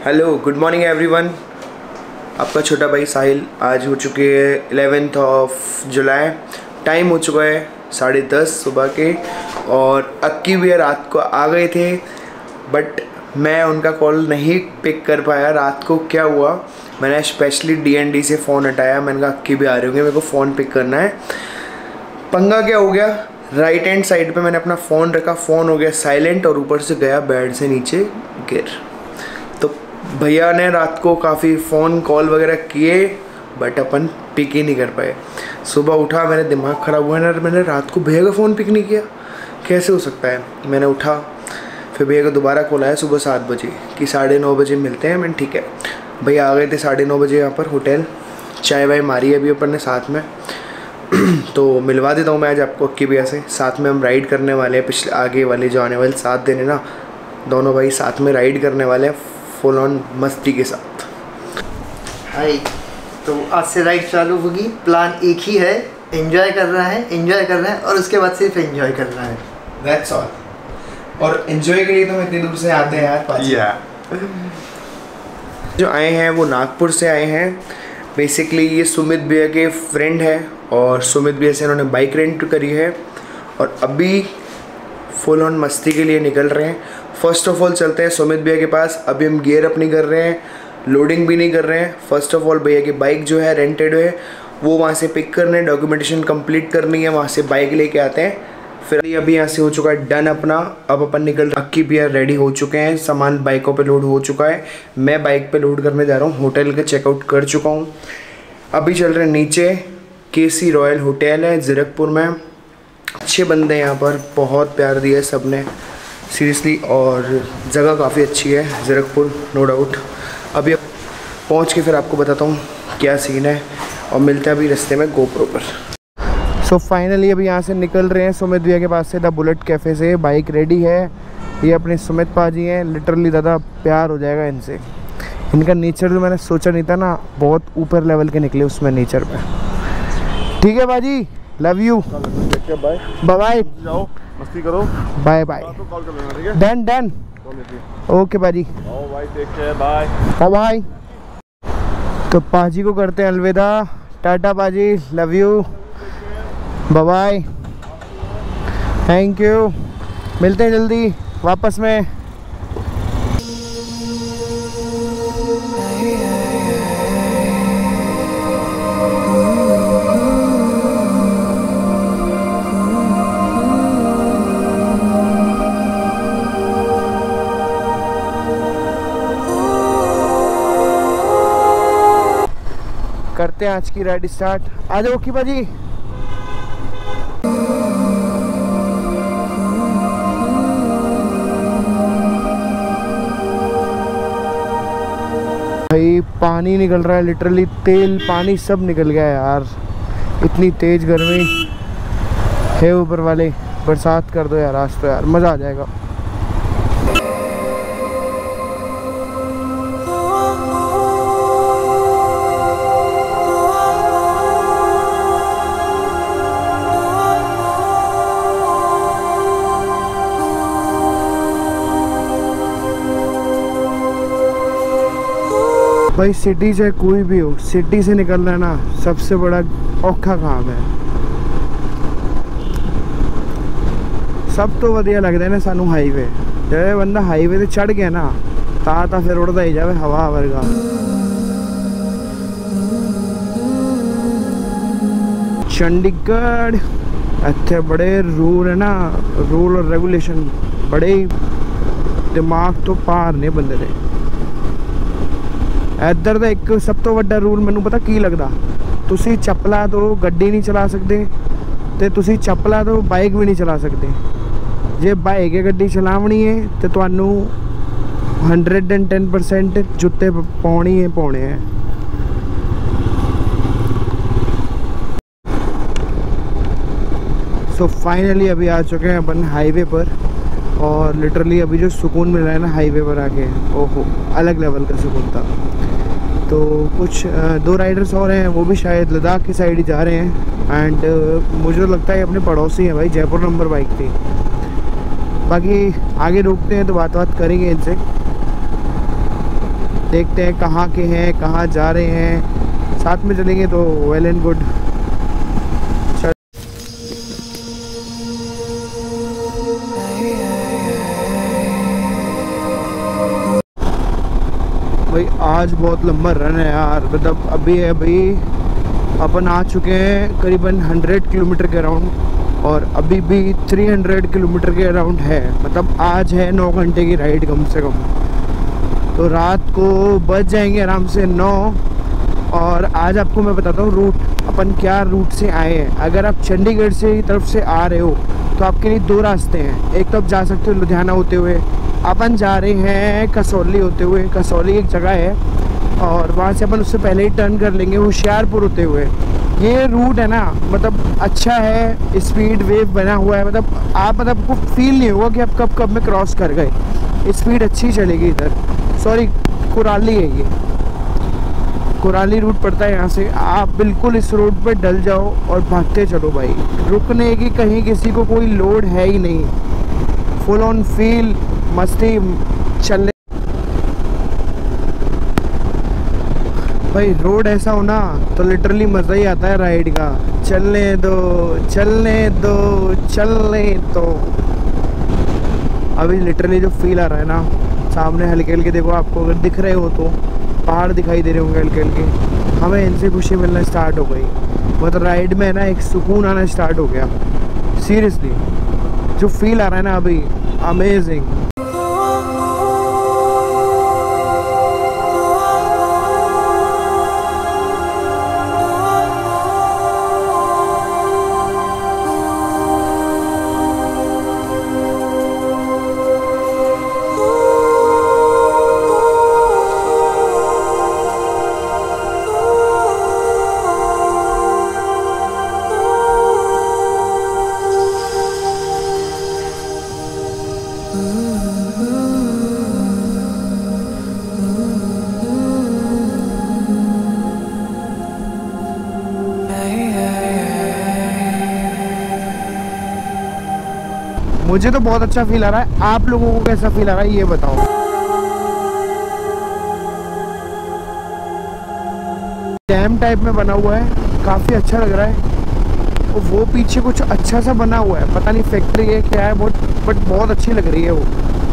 Hello good morning everyone. आपका छोटा भाई साहिल आज हो चुके हैं 11 जुलाई। टाइम हो चुका है 10:30 सुबह के और अक्की भी रात को आ गए थे बट मैं उनका कॉल नहीं पिक कर पाया। रात को क्या हुआ, मैंने स्पेशली DND से फ़ोन हटाया। मैंने कहा अक्की भी आ रही होंगी, मेरे को फ़ोन पिक करना है। पंगा क्या हो गया, राइट हैंड साइड पे मैंने अपना फ़ोन रखा, फ़ोन हो गया साइलेंट और ऊपर से गया बेड से नीचे गिर। तो भैया ने रात को काफ़ी फ़ोन कॉल वगैरह किए बट अपन पिक ही नहीं कर पाए। सुबह उठा, मेरा दिमाग ख़राब हुआ ना, मैंने रात को भैया का फ़ोन पिक नहीं किया, कैसे हो सकता है। मैंने उठा, फिर भैया को दोबारा कॉल आया सुबह 7 बजे कि 9:30 बजे मिलते हैं। मैंने ठीक है। भैया आ गए थे 9:30 बजे यहाँ पर होटल, चाय वाय मारी अभी अपन ने साथ में। तो मिलवा देता हूँ मैं आज आपको अक्की भैया से। साथ में हम राइड करने वाले हैं, पिछले आगे वाले जो आने वाले 7 दिन है ना, दोनों भाई साथ में राइड करने वाले हैं फुल ऑन मस्ती के साथ। हाय, तो आज से राइड चालू होगी। प्लान एक ही है, एंजॉय करना है और उसके बाद सिर्फ एंजॉय करना है। That's all. और एंजॉय के लिए तो हम इतनी दूर से आते हैं यार। जो आए हैं वो नागपुर से आए हैं। बेसिकली ये सुमित भैया के फ्रेंड है और सुमित भैया से इन्होंने बाइक रेंट करी है और अभी फुल ऑन मस्ती के लिए निकल रहे हैं। फर्स्ट ऑफ ऑल चलते हैं सुमित भैया के पास। अभी हम गियर अपनी कर रहे हैं, लोडिंग भी नहीं कर रहे हैं। फर्स्ट ऑफ ऑल भैया की बाइक जो है रेंटेड है वो वहाँ से पिक करने, डॉक्यूमेंटेशन कंप्लीट करनी है, वहाँ से बाइक लेके आते हैं। फिर अभी यहाँ से हो चुका है डन अपना। अब अपन निकल, अक्की भैया रेडी हो चुके हैं, सामान बाइकों पे लोड हो चुका है। मैं बाइक पे लोड करने जा रहा हूँ, होटल का चेकआउट कर चुका हूँ। अभी चल रहे हैं नीचे, KC रॉयल होटल है जीरकपुर में। अच्छे बंदे हैं यहाँ पर, बहुत प्यार दिया है सब ने सीरियसली, और जगह काफ़ी अच्छी है जीरकपुर नो डाउट। अभी पहुँच के फिर आपको बताता हूँ क्या सीन है और मिलते हैं अभी रास्ते में GoPro पर। सो फाइनली अभी यहाँ से निकल रहे हैं सुमित भैया के पास से, द बुलेट कैफ़े से। बाइक रेडी है, ये अपने सुमित पाजी हैं, लिटरली ज़्यादा प्यार हो जाएगा इनसे। इनका नेचर जो मैंने सोचा नहीं था ना, बहुत ऊपर लेवल के निकले उसमें नेचर पे। ठीक है बाजी, लव यू, बाय बाय, जाओ मस्ती करो, bye bye, done done, okay बाजी, बाय बाय। तो पाजी को करते हैं अलविदा, टाटा पाजी, love you, bye bye, thank you, मिलते हैं जल्दी वापस में। करते हैं आज की राइड स्टार्ट। आ जाओ की बाजी। भाई पानी निकल रहा है, लिटरली तेल पानी सब निकल गया है यार, इतनी तेज गर्मी है। ऊपर वाले बरसात कर दो यार आज तो, यार मज़ा आ जाएगा। भाई सिटी चाहे कोई भी हो, सिटी से निकलना है ना सबसे बड़ा औखा काम है। सब तो वधिया लगता है ना सानू हाईवे, जब बंदा हाईवे से चढ़ गया ना ता फिर उड़ता ही जाए हवा वर्गा। चंडीगढ़ इतने बड़े रूल है ना, रूल और रेगुलेशन बड़े दिमाग तो पार ने बंदे दे। इधर का एक सब तो वड्डा रूल मैनू पता की लगता, तुसी चप्पला तो गड्डी नहीं चला सकते ते तुसी चप्पला तो बाइक भी नहीं चला सकते। जे बाइक है गड्डी चलावनी है तो तुहानू 110% जुत्ते पाने हैं। सो फाइनली अभी आ चुके हैं अपन हाईवे पर और लिटरली अभी जो सुकून मिल रहा है ना हाईवे पर आके, ओहो अलग लेवल का सुकून था। तो कुछ 2 राइडर्स और हैं, वो भी शायद लद्दाख की साइड ही जा रहे हैं एंड मुझे तो लगता है अपने पड़ोसी हैं भाई, जयपुर नंबर बाइक थी। बाकी आगे रोकते हैं तो बात करेंगे इनसे। देखते हैं कहाँ के हैं, कहाँ जा रहे हैं, साथ में चलेंगे तो वेल एंड गुड। भाई आज बहुत लंबा रन है यार, मतलब अभी अपन आ चुके हैं करीबन 100 किलोमीटर के अराउंड और अभी भी 300 किलोमीटर के अराउंड है। मतलब आज है 9 घंटे की राइड कम से कम। तो रात को बज जाएंगे आराम से 9। और आज आपको मैं बताता हूँ रूट, अपन क्या रूट से आए हैं। अगर आप चंडीगढ़ से की तरफ से आ रहे हो तो आपके लिए 2 रास्ते हैं। एक तो आप जा सकते हो लुधियाना होते हुए, अपन जा रहे हैं कसौली होते हुए। कसौली एक जगह है और वहाँ से अपन उससे पहले ही टर्न कर लेंगे होशियारपुर होते हुए। ये रूट है ना, मतलब अच्छा है, स्पीड वेव बना हुआ है। मतलब आप मतलब को फील नहीं होगा कि आप कब कब में क्रॉस कर गए। स्पीड अच्छी चलेगी इधर। सॉरी, कुराली है ये, कुराली रूट पड़ता है यहाँ से। आप बिल्कुल इस रोड पे डल जाओ और भागते चलो भाई। रुकने की कहीं किसी को कोई लोड है ही नहीं। फुल ऑन फील, मस्ती चलने। भाई रोड ऐसा हो ना तो लिटरली मज़ा ही आता है राइड का। चलने दो चलने दो चलने दो। अभी लिटरली जो फील आ रहा है ना, सामने हल्के हल्के देखो, आपको अगर दिख रहे हो तो पहाड़ दिखाई दे रहे होंगे हल्के हल्के। हमें इनसे खुशी मिलना स्टार्ट हो गई। मतलब राइड में ना एक सुकून आना स्टार्ट हो गया। सीरियसली जो फील आ रहा है ना अभी, अमेजिंग। मुझे तो बहुत अच्छा फील आ रहा है। आप लोगों को कैसा फील आ रहा है ये बताओ। डैम टाइप में बना हुआ है, काफ़ी अच्छा लग रहा है। और वो पीछे कुछ अच्छा सा बना हुआ है, पता नहीं फैक्ट्री है क्या है, बट बहुत अच्छी लग रही है वो।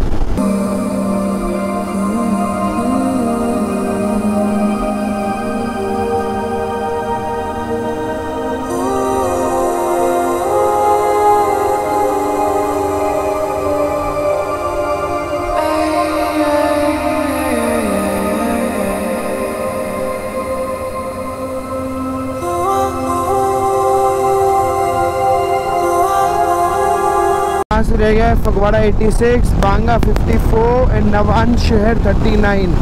से रह गया है फगवाड़ा 86, बांगा 54 एंड नवान शहर 39।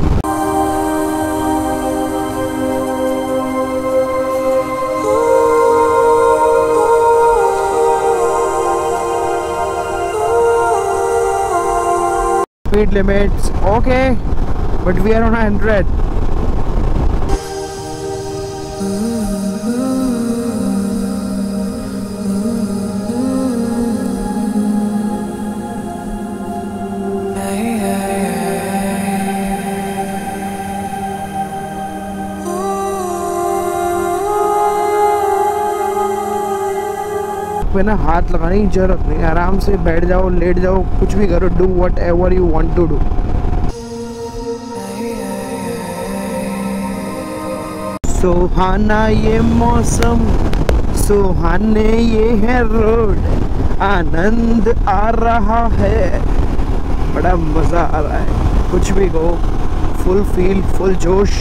Speed limits okay, but we are on 100. पे ना हाथ लगाने की जरूरत नहीं, आराम से बैठ जाओ, लेट जाओ, कुछ भी करो, do whatever you want to do. सुहाना ये मौसम, सुहाने ये है रोड, आनंद आ रहा है, बड़ा मज़ा आ रहा है। कुछ भी कहो, फुल फील, फुल जोश।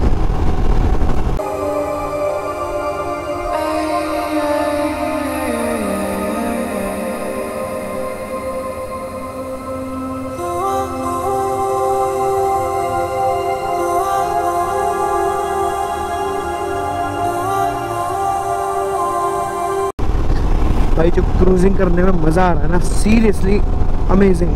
भाई जो क्रूजिंग करने में मज़ा आ रहा है ना, सीरियसली अमेजिंग।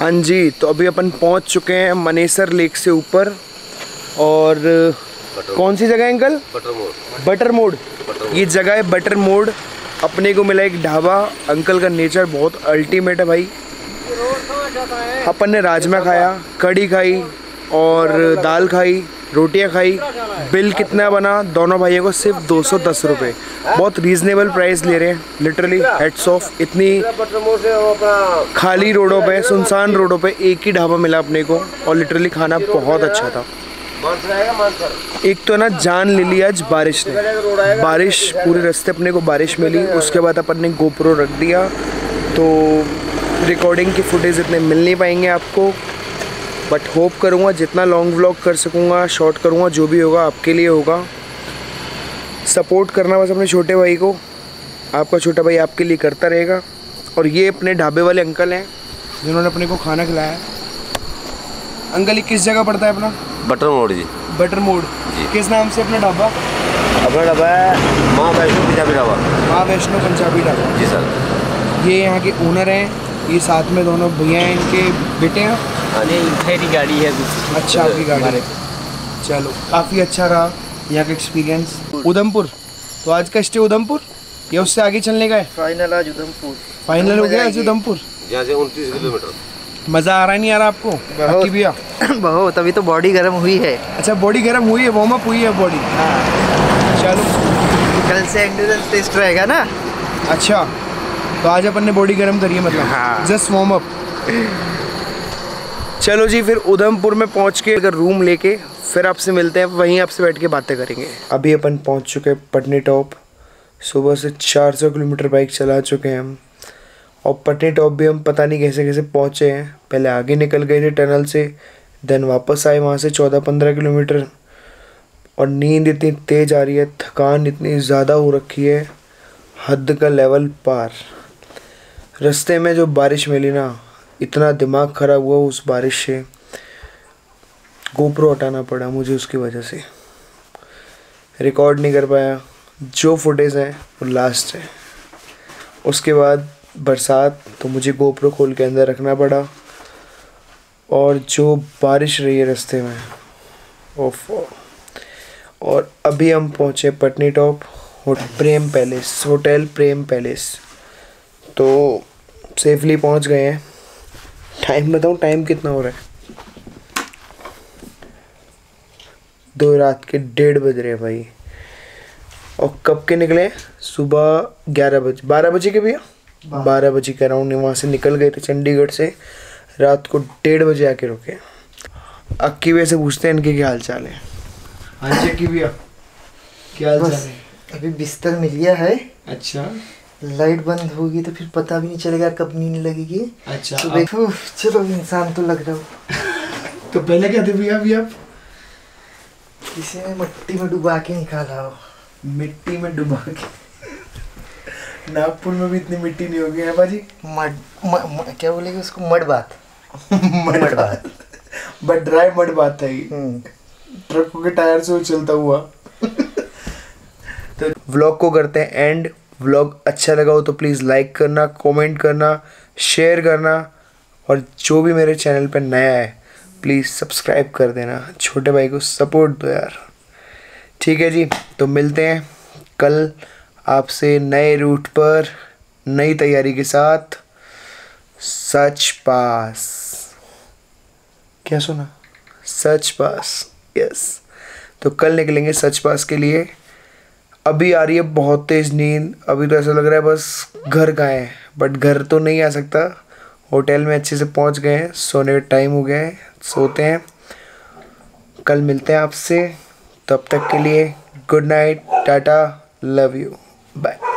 हाँ जी, तो अभी अपन पहुंच चुके हैं मनेसर लेक से ऊपर। और कौन सी जगह है अंकल? बटर मोड़। ये जगह है बटर मोड़। अपने को मिला एक ढाबा। अंकल का नेचर बहुत अल्टीमेट है भाई। अपन ने राजमा खाया, कढ़ी खाई और दाल खाई, रोटियां खाई। बिल कितना बना दोनों भाइयों को? सिर्फ 210 रुपये। बहुत रीज़नेबल प्राइस ले रहे हैं, लिटरली हेड्स ऑफ। इतनी खाली रोडों पे, सुनसान रोडों पे एक ही ढाबा मिला अपने को और लिटरली खाना बहुत अच्छा था। एक तो ना जान ले ली आज बारिश ने। बारिश पूरे रास्ते अपने को बारिश मिली। उसके बाद अपन ने गोप्रो रख दिया, तो रिकॉर्डिंग की फुटेज इतने मिल नहीं पाएंगे आपको। बट होप करूँगा जितना लॉन्ग व्लॉग कर सकूँगा, शॉर्ट करूँगा, जो भी होगा आपके लिए होगा। सपोर्ट करना बस अपने छोटे भाई को। आपका छोटा भाई आपके लिए करता रहेगा। और ये अपने ढाबे वाले अंकल हैं जिन्होंने अपने को खाना खिलाया है। अंकल ये किस जगह पड़ता है अपना? बटर मोड़ जी। बटर मोड़ जी। किस नाम से अपना ढाबा? अपना ढाबा है माँ वैष्णो पंजाबी ढाबा। माँ वैष्णो पंजाबी ढाबा जी सर। ये यहाँ के ओनर हैं। ये साथ में दोनों भैया हैं, इनके बेटे हैं। हाँ जी, मेरी गाड़ी है। अच्छा, आपकी गाड़ी है। चलो, काफ़ी अच्छा रहा यहाँ का एक्सपीरियंस। उधमपुर, तो आज का स्टे उधमपुर या उससे आगे चलने का है? फाइनल आज उधमपुर। फाइनल हो गया आज उधमपुर। यहाँ से 29 किलोमीटर। मज़ा आ रहा नहीं आ रहा आपको? बहुत भैया बहुत। अभी तो बॉडी गर्म हुई है। अच्छा, बॉडी गर्म हुई है, वार्म अप हुई है बॉडी। हाँ। चलो, कल से एंड्योरेंस टेस्ट रहेगा ना। अच्छा, तो आज अपन ने बॉडी गर्म करी है मतलब? हाँ। Just warm up. चलो जी, फिर उधमपुर में पहुंच के अगर रूम लेके फिर आपसे मिलते हैं, वहीं आपसे बैठ के बातें करेंगे। अभी अपन पहुंच चुके हैं पटनी टॉप। सुबह से 400 किलोमीटर बाइक चला चुके हैं हम। और पटनी टॉप भी हम पता नहीं कैसे कैसे पहुंचे हैं। पहले आगे निकल गए थे टनल से, देन वापस आए वहाँ से 14-15 किलोमीटर। और नींद इतनी तेज़ आ रही है, थकान इतनी ज़्यादा हो रखी है, हद का लेवल पार। रास्ते में जो बारिश मिली ना, इतना दिमाग ख़राब हुआ उस बारिश से। गोप्रो हटाना पड़ा मुझे उसकी वजह से, रिकॉर्ड नहीं कर पाया। जो फुटेज है वो लास्ट है। उसके बाद बरसात, तो मुझे गोप्रो खोल के अंदर रखना पड़ा। और जो बारिश रही है रास्ते में, ओफो। और अभी हम पहुँचे Patnitop, Prem Palace, hotel Prem Palace. तो सेफली पहुँच गए हैं। टाइम बताऊँ, टाइम कितना हो रहा है? 2 रात के 1:30 बज रहे हैं भाई। और कब के निकले? सुबह 11 बजे, 12 बजे के भैया, 12 बजे के अराउंड वहाँ से निकल गए थे चंडीगढ़ से। रात को 1:30 बजे आके रुके। अक्की भैया से पूछते हैं इनके क्या हाल चाल है। हाँ जी अक्की भैया, क्या हाल चाल है? अभी बिस्तर मिल गया है। अच्छा, लाइट बंद होगी तो फिर पता भी नहीं चलेगा कब नींद लगेगी। अच्छा, तो देखो, चलो इंसान तो लग रहा हूँ। तो पहले क्या थे भैया? अभी आप किसी ने मिट्टी में डुबा के निकाला हो। मिट्टी में डुबा के? नागपुर में भी इतनी मिट्टी नहीं होगी है बाजी। क्या बोलेगी उसको? मड बात। मड बात। बट ड्राई मड बात है ये। ट्रकों के टायर से वो चलता हुआ। तो व्लॉग को करते हैं एंड। व्लॉग अच्छा लगा हो तो प्लीज़ लाइक करना, कमेंट करना, शेयर करना। और जो भी मेरे चैनल पे नया है प्लीज़ सब्सक्राइब कर देना। छोटे भाई को सपोर्ट दो यार। ठीक है जी, तो मिलते हैं कल आपसे नए रूट पर, नई तैयारी के साथ। सच पास, क्या सुना? Sach Pass, yes. तो कल निकलेंगे सच पास के लिए। अभी आ रही है बहुत तेज़ नींद। अभी तो ऐसा लग रहा है बस घर गए, बट घर तो नहीं आ सकता। होटल में अच्छे से पहुंच गए हैं, सोने का टाइम हो गया है, सोते हैं। कल मिलते हैं आपसे, तब तक के लिए good night, tata, love you, bye.